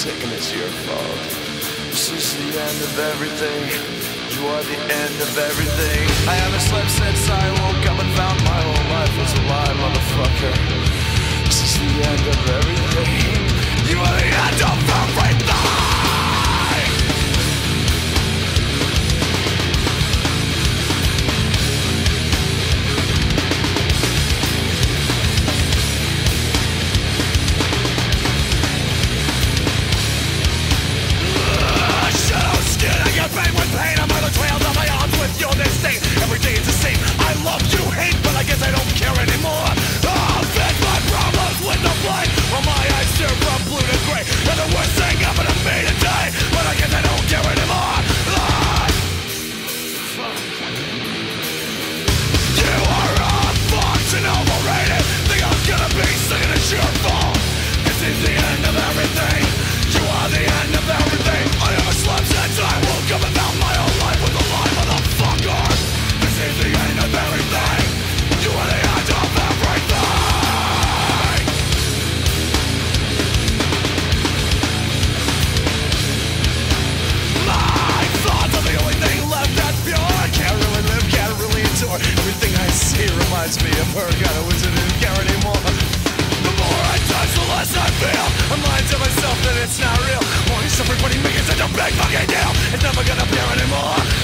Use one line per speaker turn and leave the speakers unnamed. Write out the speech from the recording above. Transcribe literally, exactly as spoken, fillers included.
sick and it's your fault. This is the end of everything. You are the end of everything. I haven't slept since I woke up and found my whole life was a lie, motherfucker. This is the end of everything. You are the end of everything. Your disdain, every day is the same. I love you, hate, but I guess I don't care anymore. I'll fix my problems with the blame. While my eyes steer from blue to gray. And the worst thing happened to me today, but I guess I don't care anymore. Ah! You are unfunctional, overrated. Think I'm gonna be singing it's your fault. This is the end of everything. You are the end of everything. I haven't slept since I woke up and found my whole life was a lie, motherfucker. This is the end of everything. You are the end of everything. My thoughts are the only thing left that's pure. I can't really live, can't really endure. Everything I see reminds me of her. God, I wish I didn't care anymore. The more I touch, the less I feel. I'm lying to myself that it's not real. Only suffering when he makes it such a big fucking deal. It's never gonna appear anymore.